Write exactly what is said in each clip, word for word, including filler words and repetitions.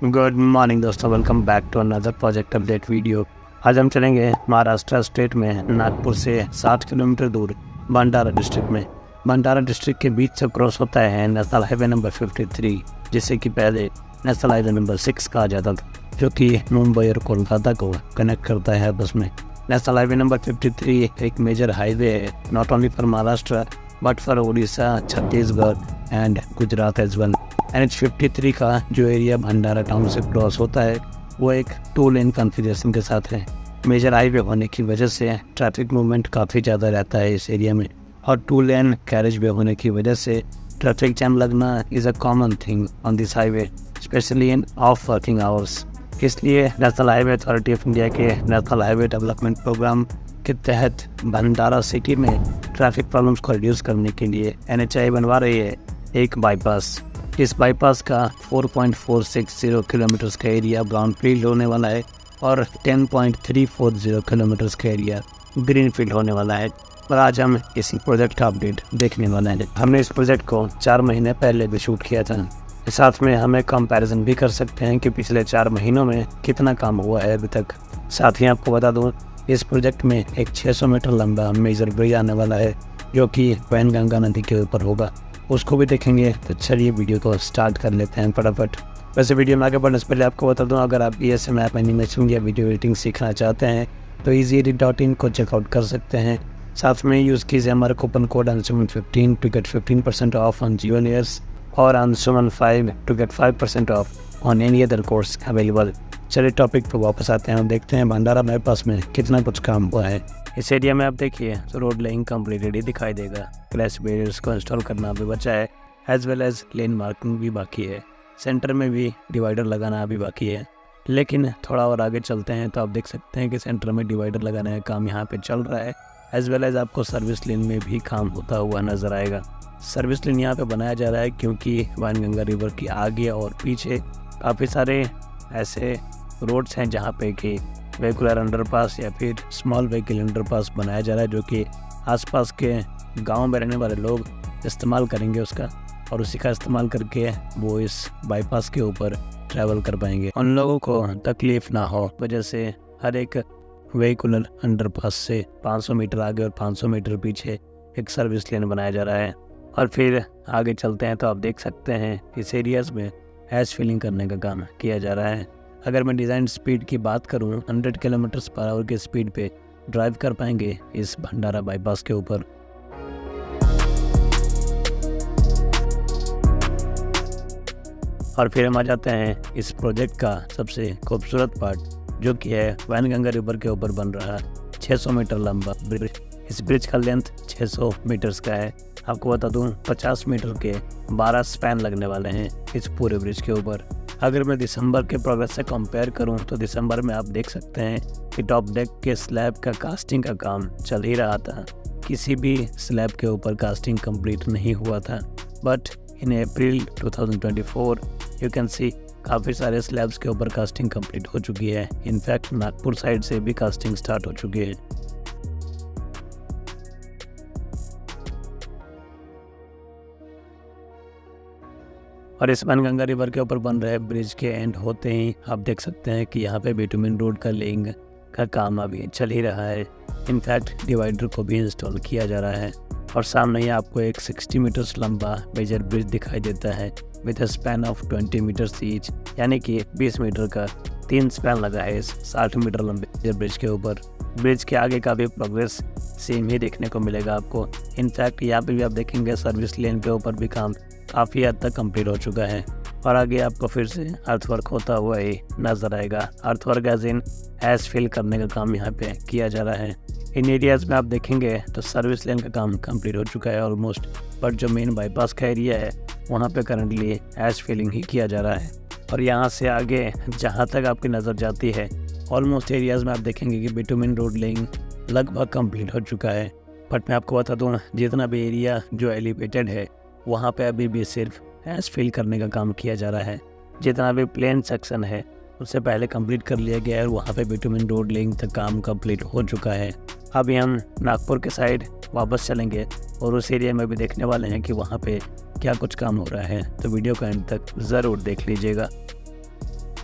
Good morning दोस्तों, welcome back to another project update video. आज हम चलेंगे महाराष्ट्र स्टेट में नागपुर से साठ किलोमीटर दूर भंडारा डिस्ट्रिक्ट में। भंडारा डिस्ट्रिक्ट के बीच से क्रॉस होता है नेशनल हाईवे नंबर तिरेपन, जिसे कि पहले नेशनल हाईवे नंबर सिक्स कहा जाता था, जो कि मुंबई और कोलकाता को कनेक्ट करता है आपस में। नेशनल हाईवे नंबर तिरेपन एक मेजर हाईवे है, not only for Maharashtra but for Orissa, Chhattisgarh and Gujarat as well. N H fifty three का जो एरिया भंडारा टाउन से क्रॉस होता है वो एक टू लेन कॉन्फ़िगरेशन के साथ है। मेजर हाईवे होने की वजह से ट्रैफिक मूवमेंट काफ़ी ज़्यादा रहता है इस एरिया में, और टू लेन कैरेज वे होने की वजह से ट्रैफिक जैम लगना is a common thing on this highway, specially in of working hours. इसलिए national highway authority of India के नेशनल हाईवे डेवलपमेंट प्रोग्राम के तहत भंडारा सिटी में ट्रैफिक प्रॉब्लम्स को रिड्यूस करने के लिए एन एच आई बनवा रही है एक बाईपास। इस बाईपास का चार पॉइंट चार छह शून्य किलोमीटर का एरिया ब्राउनफील्ड होने वाला है और दस पॉइंट तीन चार शून्य किलोमीटर का एरिया ग्रीनफील्ड होने वाला है। और आज हम इसी प्रोजेक्ट का अपडेट देखने वाले हैं। हमने इस प्रोजेक्ट को चार महीने पहले भी शूट किया था। साथ में हमें कंपैरिजन भी कर सकते हैं कि पिछले चार महीनों में कितना काम हुआ है अभी तक। साथ ही आपको बता दूँ, इस प्रोजेक्ट में एक छह सौ मीटर लंबा मेजर ब्रिज आने वाला है, जो कि वैनगंगा नदी के ऊपर होगा। उसको भी देखेंगे। तो चलिए वीडियो को स्टार्ट कर लेते हैं फटाफट। वैसे वीडियो में आगे बढ़ने से पहले आपको बता दूं, अगर आप E S M app animation या वीडियो एडिटिंग सीखना चाहते हैं तो ईजी एडिट डॉट इन को चेकआउट कर सकते हैं। साथ में यूज़ कीजिए हमारा coupon code Anshuman fifteen to get fifteen percent off on geo years और Anshuman five to get five percent off on any other course available. चलिए टॉपिक पर वापस आते हैं और देखते हैं भंडारा बाईपास में कितना कुछ काम हुआ है। इस एरिया में आप देखिए तो रोड लेइंग कम्प्लीटेड ही दिखाई देगा। क्रैश बैरियर्स को इंस्टॉल करना भी बचा है, as well as lane marking भी बाकी है। सेंटर में भी डिवाइडर लगाना भी बाकी है, लेकिन थोड़ा और आगे चलते हैं तो आप देख सकते हैं कि सेंटर में डिवाइडर लगाने का काम यहाँ पे चल रहा है। एज वेल एज आपको सर्विस लेन में भी काम होता हुआ नजर आएगा। सर्विस लेन यहाँ पे बनाया जा रहा है क्योंकि वाइनगंगा रिवर की आगे और पीछे काफ़ी सारे ऐसे रोड्स हैं जहाँ पे कि वेहिकुलर अंडरपास या फिर स्मॉल व्हीकल अंडरपास बनाया जा रहा है, जो कि आसपास के गांव में रहने वाले लोग इस्तेमाल करेंगे उसका, और उसी का इस्तेमाल करके वो इस बाईपास के ऊपर ट्रैवल कर पाएंगे। उन लोगों को तकलीफ ना हो वजह से हर एक वेहिकुलर अंडरपास से पाँच सौ मीटर आगे और पाँच सौ मीटर पीछे एक सर्विस लेन बनाया जा रहा है। और फिर आगे चलते हैं तो आप देख सकते हैं इस एरियाज़ में ऐश फिलिंग करने का काम किया जा रहा है। अगर मैं डिज़ाइन स्पीड की बात करूं, सौ किलोमीटर पर आवर की स्पीड पे ड्राइव कर पाएंगे इस भंडारा बाईपास के ऊपर। और फिर हम आ जाते हैं इस प्रोजेक्ट का सबसे खूबसूरत पार्ट, जो कि है वैनगंगा रिवर के ऊपर बन रहा छह सौ मीटर लंबा ब्रिज। इस ब्रिज का लेंथ छह सौ मीटर्स का है। आपको बता दूं, पचास मीटर के बारह स्पैन लगने वाले हैं इस पूरे ब्रिज के ऊपर। अगर मैं दिसंबर के प्रोग्रेस से कंपेयर करूं तो दिसंबर में आप देख सकते हैं कि टॉप डेक के स्लैब का कास्टिंग का काम चल ही रहा था। किसी भी स्लैब के ऊपर कास्टिंग कंप्लीट नहीं हुआ था, बट इन अप्रैल दो हज़ार चौबीस यू कैन सी काफ़ी सारे स्लैब्स के ऊपर कास्टिंग कंप्लीट हो चुकी है। इनफैक्ट नागपुर साइड से भी कास्टिंग स्टार्ट हो चुकी है। और इस वैनगंगा रिवर के ऊपर बन रहे ब्रिज के एंड होते ही आप देख सकते हैं कि यहाँ पे बिटुमिन रोड का लेइंग का काम अभी चल ही रहा है। इनफैक्ट डिवाइडर को भी इंस्टॉल किया जा रहा है। और सामने ही आपको एक साठ मीटर्स लंबा मेजर ब्रिज दिखाई देता है विद अ स्पैन ऑफ बीस मीटर्स ईच, यानी कि बीस मीटर का तीन स्पैन लगा है इस साठ मीटर लंबे ब्रिज के ऊपर। ब्रिज के आगे का भी प्रोग्रेस सेम ही देखने को मिलेगा आपको। इनफैक्ट यहाँ पे भी आप देखेंगे सर्विस लेन के ऊपर भी काम काफ़ी हद तक कंप्लीट हो चुका है। और आगे आपको फिर से अर्थवर्क होता हुआ ही नजर आएगा। Earthwork as in ash fill करने का काम यहाँ पे किया जा रहा है। इन एरियाज़ में आप देखेंगे तो सर्विस लेन का काम कंप्लीट हो चुका है ऑलमोस्ट, बट जो मेन बाईपास का एरिया है वहाँ पे करंटली ऐश फिलिंग ही किया जा रहा है। और यहाँ से आगे जहाँ तक आपकी नज़र जाती है ऑलमोस्ट एरियाज़ में आप देखेंगे कि बिटुमिन रोड लेइंग लगभग कंप्लीट हो चुका है। बट मैं आपको बता दूँ, जितना भी एरिया जो एलिवेटेड है वहाँ पे अभी भी सिर्फ ऐश फिल करने का काम किया जा रहा है। जितना भी प्लेन सेक्शन है उससे पहले कंप्लीट कर लिया गया है और वहाँ पे बिटुमिन रोड लेइंग तक काम कंप्लीट हो चुका है। अभी हम नागपुर के साइड वापस चलेंगे और उस एरिया में भी देखने वाले हैं कि वहाँ पे क्या कुछ काम हो रहा है, तो वीडियो का एंड तक ज़रूर देख लीजिएगा।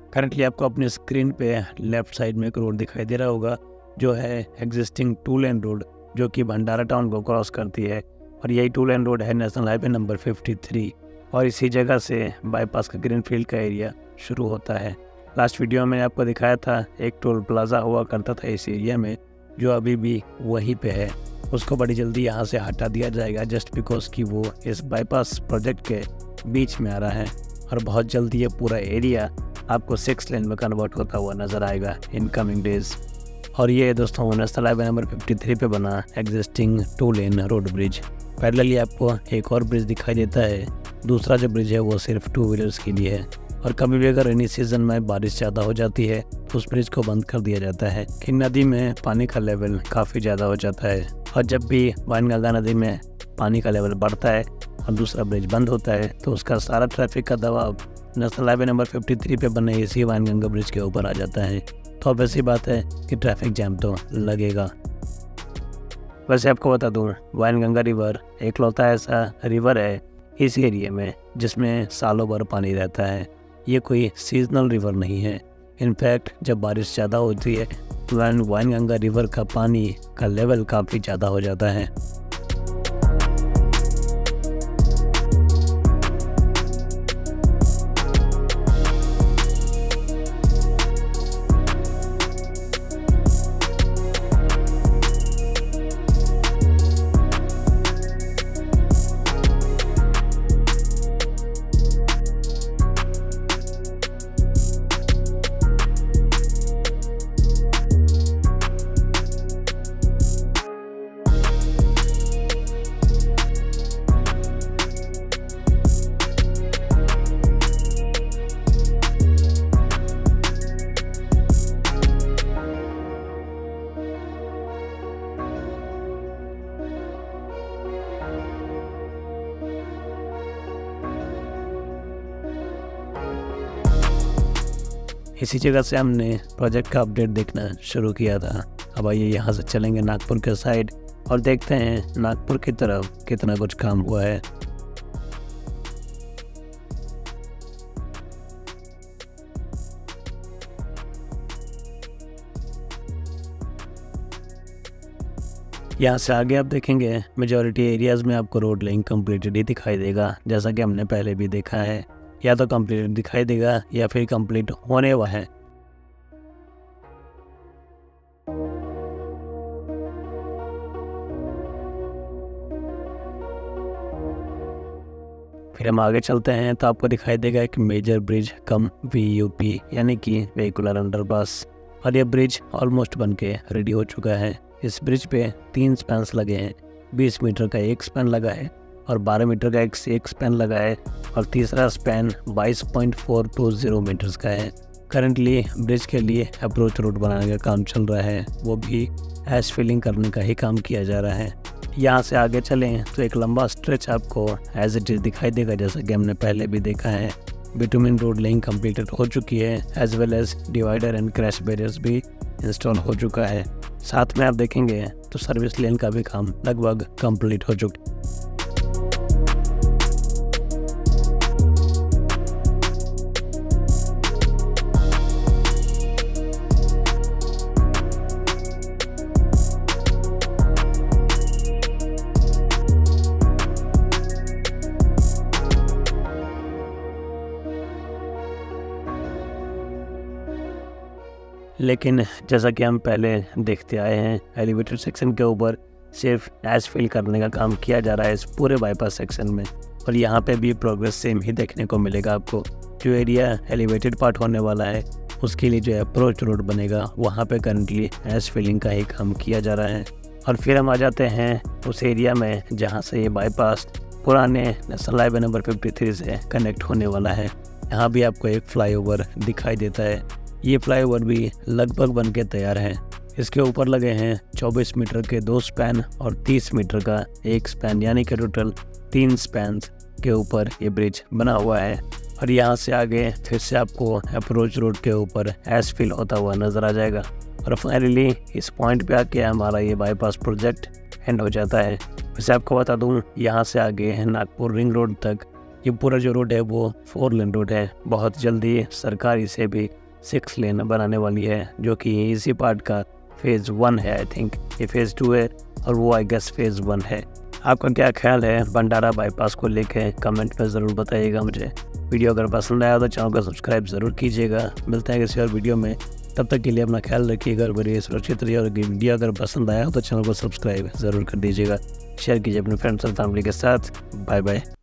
करंटली आपको अपनी स्क्रीन पे लेफ्ट साइड में एक रोड दिखाई दे रहा होगा जो है एग्जिस्टिंग टू लेन रोड, जो कि भंडारा टाउन को क्रॉस करती है। और यही टू लेन रोड है नेशनल हाईवे नंबर तिरेपन और इसी जगह से बाईपास का ग्रीनफील्ड का एरिया शुरू होता है। लास्ट वीडियो में आपको दिखाया था एक टोल प्लाजा हुआ करता था इस एरिया में, जो अभी भी वहीं पे है। उसको बड़ी जल्दी यहाँ से हटा दिया जाएगा जस्ट बिकॉज कि वो इस बाईपास प्रोजेक्ट के बीच में आ रहा है और बहुत जल्दी ये पूरा एरिया आपको सिक्स लेन में कन्वर्ट होता हुआ नज़र आएगा इन कमिंग डेज। और ये दोस्तों नेशनल हाईवे नंबर तिरेपन पे बना existing two lane road bridge. Parallelly आपको एक और ब्रिज दिखाई देता है। दूसरा जो ब्रिज है वो सिर्फ टू व्हीलर्स के लिए है और कभी भी अगर रेनी सीजन में बारिश ज़्यादा हो जाती है तो उस ब्रिज को बंद कर दिया जाता है कि नदी में पानी का लेवल काफ़ी ज़्यादा हो जाता है। और जब भी वाइनगंगा नदी में पानी का लेवल बढ़ता है और दूसरा ब्रिज बंद होता है तो उसका सारा ट्रैफिक का दबाव नेशनल हाईवे नंबर तिरेपन पे बने इसी वाइनगंगा ब्रिज के ऊपर आ जाता है। तो अब ऐसी बात है कि ट्रैफिक जैम तो लगेगा। वैसे आपको बता दूँ, वाइनगंगा रिवर एकलौता ऐसा रिवर है इस एरिया में जिसमें सालों भर पानी रहता है। ये कोई सीजनल रिवर नहीं है। इनफैक्ट जब बारिश ज़्यादा होती है तो वाइनगंगा रिवर का पानी का लेवल काफ़ी ज़्यादा हो जाता है। इसी जगह से हमने प्रोजेक्ट का अपडेट देखना शुरू किया था। अब आइए यहाँ से चलेंगे नागपुर के साइड और देखते हैं नागपुर की तरफ कितना कुछ काम हुआ है। यहाँ से आगे आप देखेंगे मेजॉरिटी एरियाज़ में आपको रोड लेइंग कम्प्लीटेड ही दिखाई देगा, जैसा कि हमने पहले भी देखा है। या तो कंप्लीट दिखाई देगा या फिर कंप्लीट होने वाला है। फिर हम आगे चलते हैं तो आपको दिखाई देगा एक major bridge cum V U P यानी कि व्हीकुलर अंडरपास, और यह ब्रिज ऑलमोस्ट बनके रेडी हो चुका है। इस ब्रिज पे तीन स्पैन्स लगे हैं। बीस मीटर का एक स्पैन लगा है और बारह मीटर का एक एक स्पैन लगा है और तीसरा स्पैन बाईस पॉइंट चार दो शून्य मीटर्स का है। करंटली ब्रिज के लिए अप्रोच रोड बनाने का काम चल रहा है, वो भी एश फिलिंग करने का ही काम किया जा रहा है। यहाँ से आगे चलें तो एक लंबा स्ट्रेच आपको एज इट इज़ दिखाई देगा, जैसा कि हमने पहले भी देखा है। बिटुमिन रोड लेइंग कम्प्लीटेड हो चुकी है, as well as divider and crash barriers भी इंस्टॉल हो चुका है। साथ में आप देखेंगे तो सर्विस लेन का भी काम लगभग कंप्लीट हो चुका है। लेकिन जैसा कि हम पहले देखते आए हैं, एलिवेटेड सेक्शन के ऊपर सिर्फ एश फिल करने का काम किया जा रहा है इस पूरे बाईपास सेक्शन में, और यहाँ पे भी प्रोग्रेस सेम ही देखने को मिलेगा आपको। जो एरिया एलिवेटेड पार्ट होने वाला है उसके लिए जो अप्रोच रोड बनेगा वहाँ पे करंटली एश फिलिंग का ही काम किया जा रहा है। और फिर हम आ जाते हैं उस एरिया में जहाँ से ये बाईपास पुराने नेशनल हाईवे नंबर तिरेपन से कनेक्ट होने वाला है। यहाँ भी आपको एक फ्लाईओवर दिखाई देता है। ये फ्लाईओवर भी लगभग बन के तैयार है। इसके ऊपर लगे हैं चौबीस मीटर के दो स्पैन और तीस मीटर का एक स्पैन, यानी कि टोटल तीन स्पैन्स के ऊपर ये ब्रिज बना हुआ है। और यहाँ से आगे फिर से आपको अप्रोच रोड के ऊपर एश फिल होता हुआ नज़र आ जाएगा। और फाइनली इस पॉइंट पे आके हमारा ये बाईपास प्रोजेक्ट एंड हो जाता है। वैसे आपको बता दूँ, यहाँ से आगे नागपुर रिंग रोड तक ये पूरा जो रोड है वो फोर लेन रोड है। बहुत जल्दी सरकार इसे भी सिक्स लेन बनाने वाली है, जो कि इसी पार्ट का फेज़ वन है। आई थिंक ये फेज़ टू है और वो आई गेस फेज़ वन है। आपका क्या ख्याल है भंडारा बाईपास को लेके, कमेंट में ज़रूर बताइएगा मुझे। वीडियो अगर पसंद आया तो चैनल को सब्सक्राइब ज़रूर कीजिएगा। मिलते हैं किसी और वीडियो में, तब तक के लिए अपना ख्याल रखिएगा और बड़ी सुरक्षित रहिए। और वीडियो अगर पसंद आया तो चैनल को सब्सक्राइब ज़रूर कर दीजिएगा, शेयर कीजिए अपने फ्रेंड्स और फैमिली के साथ। Bye bye.